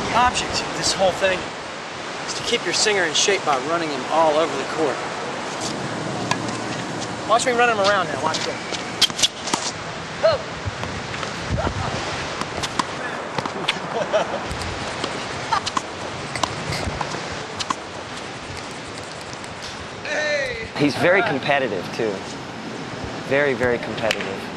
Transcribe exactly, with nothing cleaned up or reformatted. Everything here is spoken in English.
The object of this whole thing is to keep your singer in shape by running him all over the court. Watch me run him around now. Watch this. He's very competitive, too. Very, very competitive.